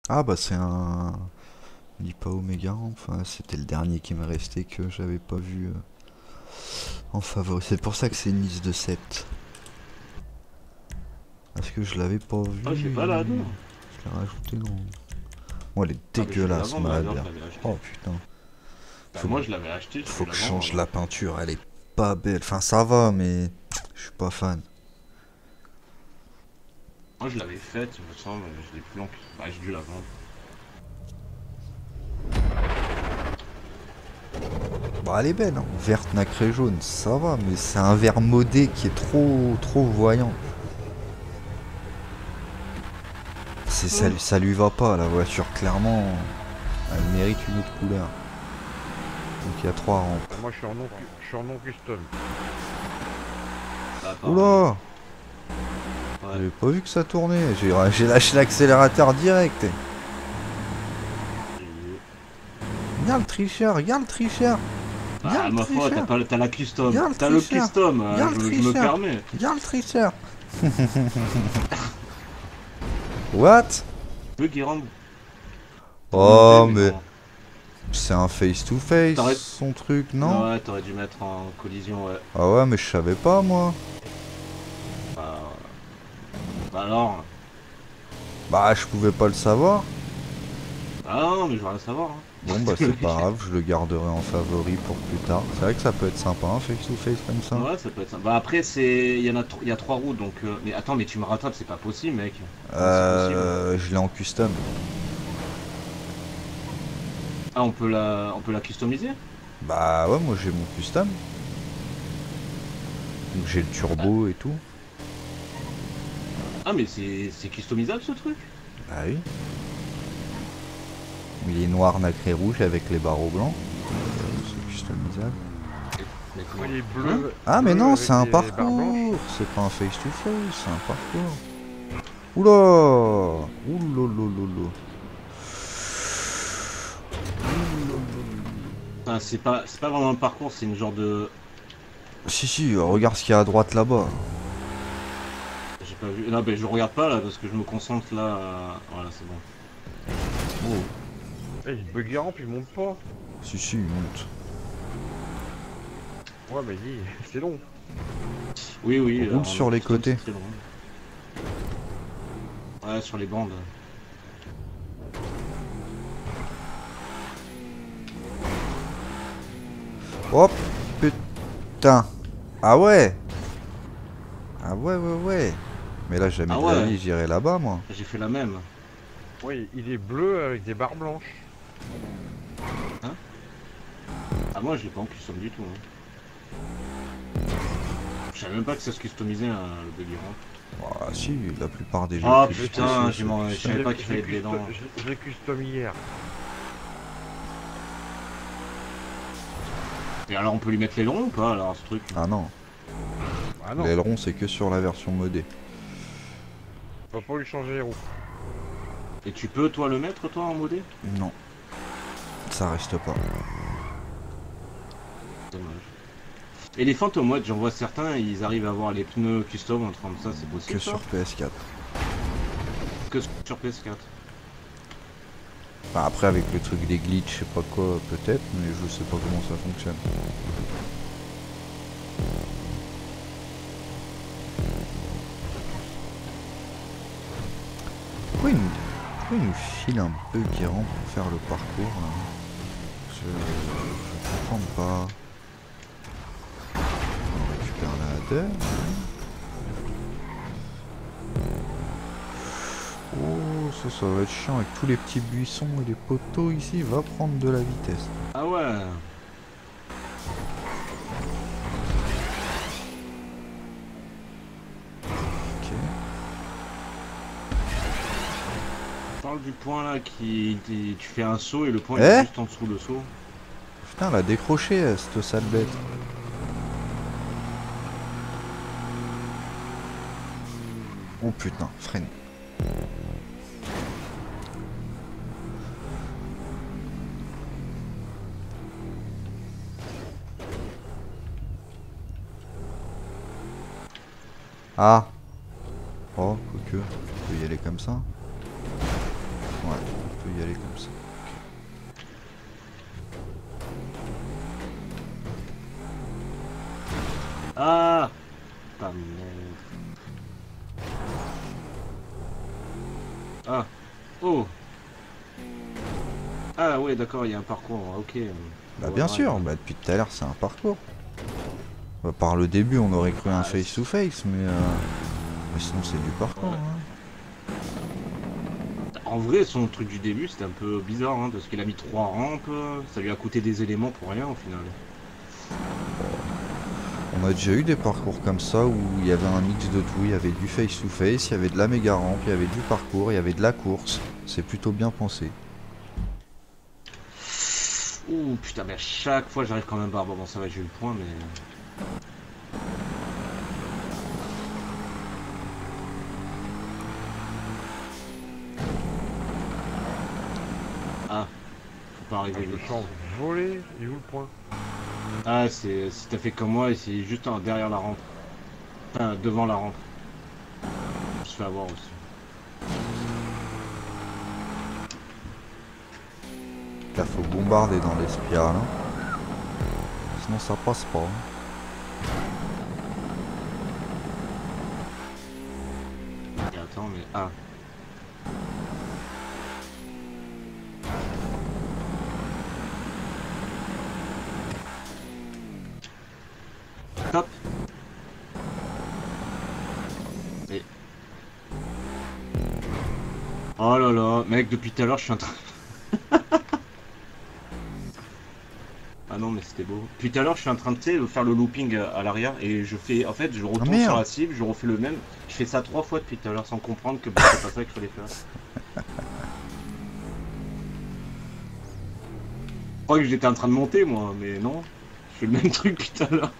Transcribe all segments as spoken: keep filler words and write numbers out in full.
Ah bah c'est un... Lipa Omega, enfin c'était le dernier qui me restait que j'avais pas vu euh, en favori. C'est pour ça que c'est une liste de sept. Parce que je l'avais pas Ah, j'ai vu pas la et deux. je l'ai rajouté dans... Bon elle est Ah, mais j'ai vu dégueulasse avant, moi, ma alors bière. je l'avais acheté. Oh putain. Bah, Faut, moi, je l'avais acheté, j'ai faut vu que je l'avant, change alors. la peinture, elle est pas belle. Enfin ça va mais je suis pas fan. Moi, je l'avais faite, il me semble, je l'ai plus en plus. Bah, j'ai dû la vendre. Bah elle est belle, hein. Verte, nacrée, jaune, ça va, mais c'est un vert modé qui est trop trop voyant. C'est ça, lui- ça lui va pas la voiture, clairement. Elle mérite une autre couleur. Donc il y a trois rampes. Bah, moi, je suis en non, cu- je suis en non custom. Ah, pareil. Oula! Ouais. J'avais pas vu que ça tournait. J'ai j'ai lâché l'accélérateur direct. J'ai vu. Regarde le tricheur, regarde le tricheur. Regarde Ah, le ma foi, t'as tricheur. pas, t'as la custom. Regarde le T'as le tricheur. custom, hein, Regarde le je, je me tricheur. permets. Regarde le tricheur. What? Peu qui rentre W, Oh mais mais bon. c'est un face to face T'aurais. son truc, non? Ouais, t'aurais dû mettre en collision, ouais. Ah ouais mais je savais pas moi. Bah, bah alors. Bah je pouvais pas le savoir. Ah non, mais je veux rien savoir. Bon bah c'est pas Hein. grave, je le garderai en favori pour plus tard. C'est vrai que ça peut être sympa un face to face comme ça. Ouais, ça peut être ça. Bah après, c'est. Il y en a, tro- il y a trois roues, donc. euh, Mais attends, mais tu me rattrapes, c'est pas possible, mec. Comment c'est possible? Euh, je l'ai en custom. Ah, on peut la, on peut la customiser? Bah ouais, moi j'ai mon custom. Donc j'ai le Ah, turbo et tout. ah, mais c'est c'est customisable ce truc? Ah oui. Il est noir, nacré, rouge avec les barreaux blancs. Euh, c'est customisable. Mais Moi, comment? il est Hein? bleu. Ah mais bleu non, avec c'est un des barres blanches. parcours. C'est pas un face to face, c'est un parcours. Oula. Oulalala. Enfin, c'est pas, c'est pas vraiment un parcours, c'est une genre de. Si si, regarde ce qu'il y a à droite là-bas. J'ai pas vu. Non, ben je regarde pas là parce que je me concentre là. à- Voilà, c'est bon. Oh. Eh, il buggy ramp, il monte pas. Si si, il monte. Ouais, mais dis, c'est long. Oui, oui. Roule en sur les custom, c'est côtés. très long. Ouais, sur les bandes. Hop, putain. Ah ouais. Ah ouais, ouais, ouais. Mais là, jamais Ah de la ouais, vie, j'irai là-bas, moi. j'ai fait la même. Ouais, il est bleu avec des barres blanches. Hein? Ah, moi, je l'ai pas en custom du tout. Hein. Je savais même pas que ça se customisait hein, le buggy ramp. Ah si, la plupart des jeux Oh plus putain, spéciaux, j'ai c'est man- je custom. savais l'ai- pas qu'il je l'ai fallait des custo- dents. je- je l'ai custom hier. Et alors, on peut lui mettre l'aileron ou pas alors ce truc? Ah non, Ah non, l'aileron c'est que sur la version modée. on va pas lui changer les roues. Et tu peux toi le mettre toi en modé? Non, ça reste pas. Dommage. Et les Phantom Mods, j'en vois certains, ils arrivent à avoir les pneus custom, un truc comme ça, c'est possible Que ça? sur P S quatre. Que sur P S quatre. Enfin, après avec le truc des glitches, je sais pas quoi, peut-être, mais je sais pas comment ça fonctionne. Pourquoi il nous, pourquoi il nous file un peu guérant pour faire le parcours là? Je, je comprends pas. On récupère la header. Oh, ça, ça va être chiant avec tous les petits buissons et les poteaux ici. Va prendre de la vitesse. Ah ouais. Ok. Parle du point là qui. qui- Tu fais un saut et le point il Eh est juste en dessous le saut. Putain, elle a décroché, euh, cette sale bête. Oh putain, freine. Ah. Oh, quoique, on peut y aller comme ça. Ouais. y aller comme ça. Ah, pas merde. Ah, oh. Ah ouais, d'accord, il y a un parcours, ok. Bah Ouais, bien ouais, sûr, ouais. bah depuis tout à l'heure c'est un parcours. Bah, par le début on aurait cru un Ah, face to face, mais, euh... mais sinon c'est du parcours. Ouais. Hein. En vrai, son truc du début, c'était un peu bizarre, hein, parce qu'il a mis trois rampes, ça lui a coûté des éléments pour rien au final. On a déjà eu des parcours comme ça où il y avait un mix de tout, il y avait du face to face, il y avait de la méga rampe, il y avait du parcours, il y avait de la course. C'est plutôt bien pensé. Ouh putain, mais à chaque fois j'arrive quand même pas. Bon, ça va, j'ai eu le point, mais. Ah, faut pas arriver Je vite. chance volé, il joue le point. Ah, c'est si t'as fait comme moi, et c'est juste en- derrière la rampe. Enfin, devant la rampe. Je me fais avoir aussi. Là faut bombarder dans les spirales. Hein. Sinon ça passe pas. Hein. Et attends, mais. Ah. Top. Et... Oh là là, mec, depuis tout à l'heure, je suis en train... Ah non, mais c'était beau. Depuis tout à l'heure, je suis en train de tu sais, faire le looping à l'arrière, et je fais... En fait, je retourne merde. sur la cible, je refais le même. Je fais ça trois fois depuis tout à l'heure, sans comprendre que bah, c'est pas ça qu'il fallait faire. Je crois que j'étais en train de monter, moi, mais non. Je fais le même truc depuis tout à l'heure.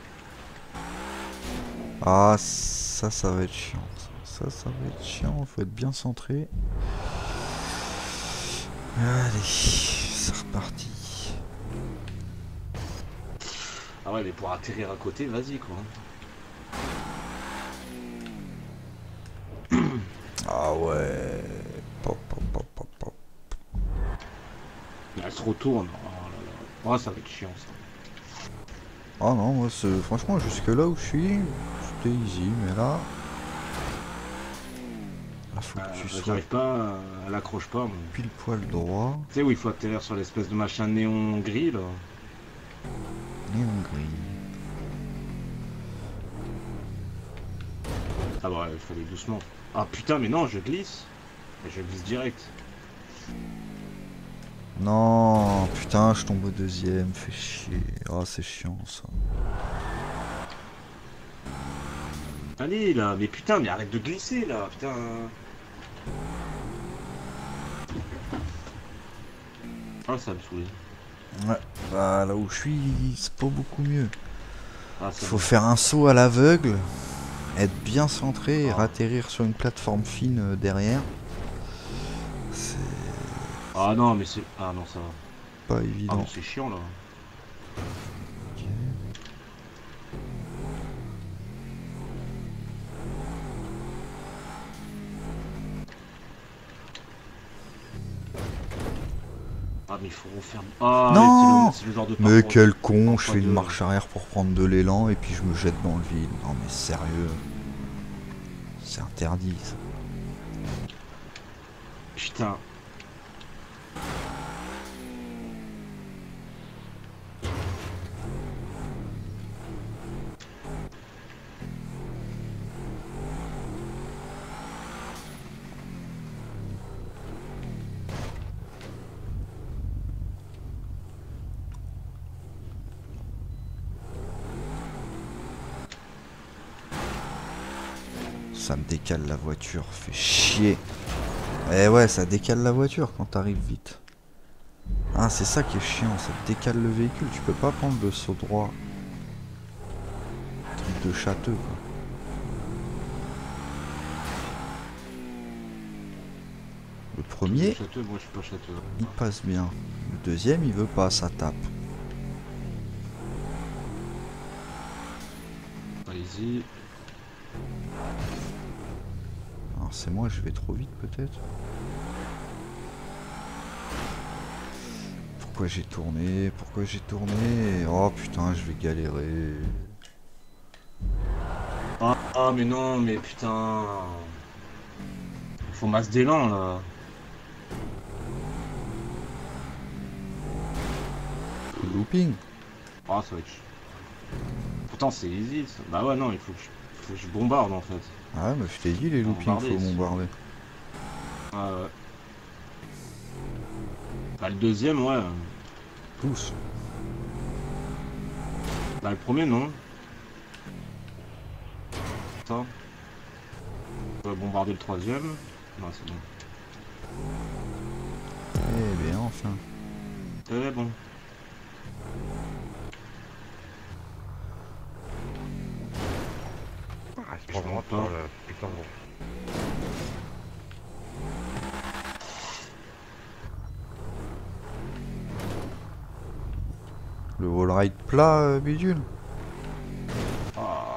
Ah ça ça va être chiant. Ça ça va être chiant, faut être bien centré. Allez, c'est reparti. Ah ouais, mais pour atterrir à côté, vas-y, quoi. Ah ouais. Pop, pop, pop, pop, pop. Mais elle se retourne. Oh là là. Oh, ça va être chiant, ça. Ah non, moi c'est franchement jusque là où je suis, c'était easy, mais là. Là faut que Euh, tu sois J'arrive pas, elle accroche pas. Mais... pile poil droit. Tu sais où il faut atterrir sur l'espèce de machin néon gris, là. Néon gris. Ah bah, il fallait doucement. Ah putain, mais non, je glisse. Je glisse direct. Non, putain, je tombe au deuxième, fais chier. Ah, c'est chiant ça. Allez, là, mais putain, mais arrête de glisser, là, putain. Ah, ça me saoule. Ouais, bah là où je suis, c'est pas beaucoup mieux. Ah, ça Faut me... faire un saut à l'aveugle, être bien centré et Ah. ratterrir sur une plateforme fine euh, derrière. C'est Ah non, mais c'est... Ah non, ça va. pas Ah évident. non, c'est chiant, là. Ok. Ah, mais il faut refaire... Ah, Non, mais c'est le... le genre de Mais parcours- quel con, je parfois fais une de- marche arrière pour prendre de l'élan et puis je me jette dans le vide. Non mais sérieux. C'est interdit ça. Putain. Ça me décale la voiture, fait chier. Eh ouais, ça décale la voiture quand t'arrives vite. Ah, c'est ça qui est chiant, ça te décale le véhicule, tu peux pas prendre le saut droit. Truc de châteux, quoi. Le premier, Château, moi je suis pas château. il passe bien. Le deuxième, il veut pas, ça tape. Allez-y. Alors c'est moi, je vais trop vite peut-être. Pourquoi j'ai tourné? Pourquoi j'ai tourné? Oh putain, je vais galérer. Ah, ah, mais non, mais putain. Faut masse d'élan là. Looping. Ah, ça va être. ch- Pourtant, c'est easy. Ça. Bah ouais, non, il faut que je, faut que je bombarde en fait. Ah, mais je t'ai dit, les loopings, Bombarder, faut c'est- bombarder. Ah ouais. Bah, le deuxième, ouais. Tous. Bah, le premier, non. Ça. On va bombarder le troisième. Non, c'est bon. Eh bien, enfin. C'est bon. Ah, c'est Je pas grave, comprends pas. là. Putain, bon. Le wall ride plat, euh, bidule. Ah.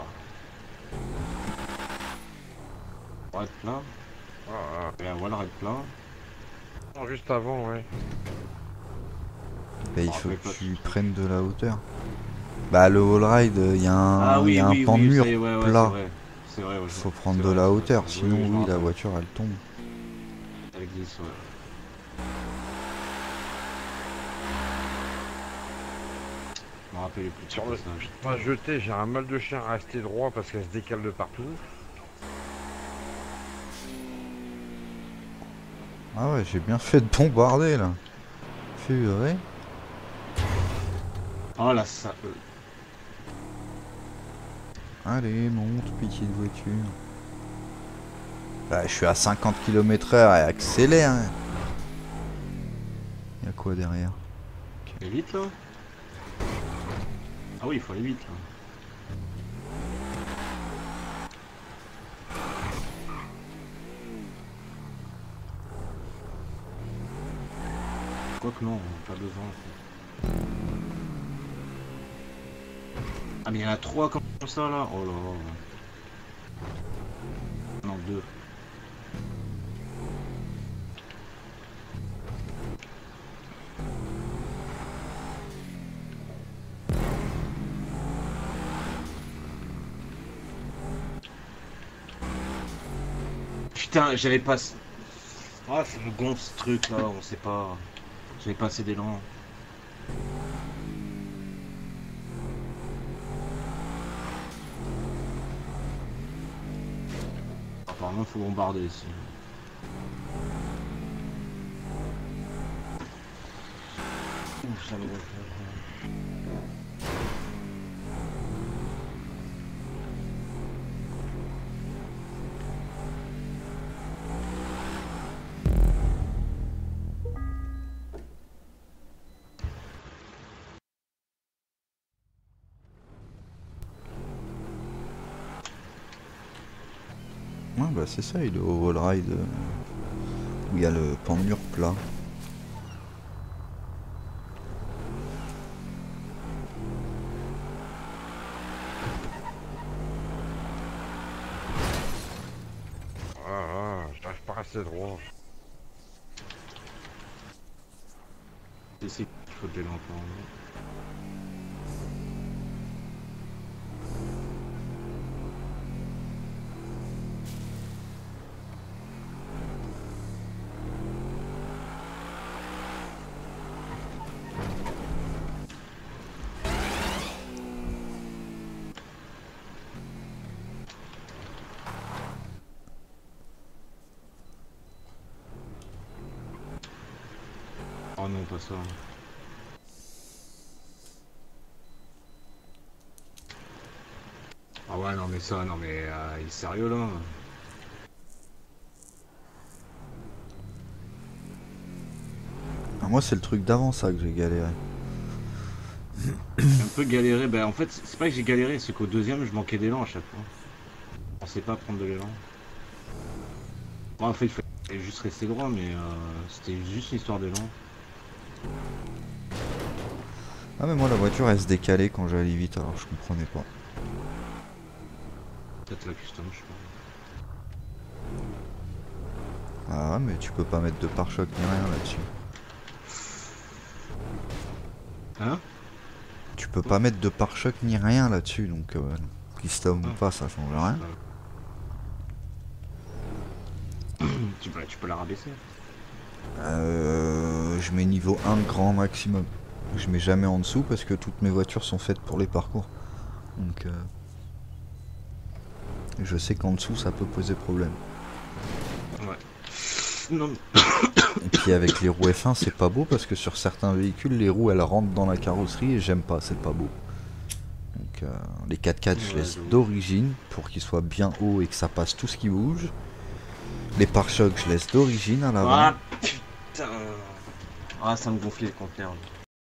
Red plat. Ah, Et un wall red plat. ah. Non, juste avant, ouais. Bah, il Ah, faut mais que pas tu tout. prennes de la hauteur. Bah, le wall ride, il y a un, Ah y oui, a un oui, pan de oui, mur ça y est, ouais, ouais, c'est plat. vrai. C'est vrai, ouais. Faut c'est- prendre c'est de vrai, la c'est hauteur, vrai. sinon Oui, je me oui, la rappelle. voiture elle tombe. Elle glisse, ouais. Je me rappelais plus de Sur ce le passage. pas jeté, j'ai un mal de chien à rester droit parce qu'elle se décale de partout. Ah ouais, j'ai bien fait de bombarder là. Purée. Oh là, ça. euh, Allez, monte, petite voiture. Bah, je suis à cinquante kilomètres heure et accélère. Hein. Y'a quoi derrière? Il est vite là. Ah oui, il faut aller vite là. Quoique non, pas besoin. En fait. Ah mais il y en a trois comme ça là. Oh là là. Non, deux. Putain, j'avais pas. Ah, ça me gonfle ce truc là, on sait pas. J'avais pas assez d'élan. Apparemment, faut bombarder ici. Ouf, ça me gonfle. Ouais, bah c'est ça, il est au wall ride euh, où il y a le pan de mur plat. Ah, ah, j'arrive pas à rester droit. C'est ici qu'il faut de l'élan pour. Oh non, pas ça. Ah ouais, non mais ça, non mais euh, il est sérieux là. Ah, moi c'est le truc d'avant ça que j'ai galéré. J'ai un peu galéré, bah en fait c'est pas que j'ai galéré, c'est qu'au deuxième je manquais d'élan à chaque fois. On sait pas prendre de l'élan. Bon, en fait il fallait juste rester droit mais euh, c'était juste une histoire d'élan. Ah mais moi la voiture elle se décalait quand j'allais vite alors je comprenais pas. Peut-être la custom je sais pas. Ah mais tu peux pas mettre de pare-choc ni rien là-dessus. Hein? Tu peux pas mettre de pare-choc ni rien là-dessus, donc euh, custom ou Ah. pas, ça change rien. tu, peux, tu peux la rabaisser. Euh, je mets niveau un grand maximum. Je mets jamais en dessous parce que toutes mes voitures sont faites pour les parcours. Donc euh, je sais qu'en dessous ça peut poser problème. Ouais. Non, Et puis avec les roues F un c'est pas beau parce que sur certains véhicules les roues elles rentrent dans la carrosserie et j'aime pas, c'est pas beau. Donc euh, les quatre-quatre je Ouais, laisse j'avoue. d'origine pour qu'ils soient bien hauts et que ça passe tout ce qui bouge. Les pare-chocs je laisse d'origine à l'avant. Ah putain. Ah, ça me gonflait le conteneur.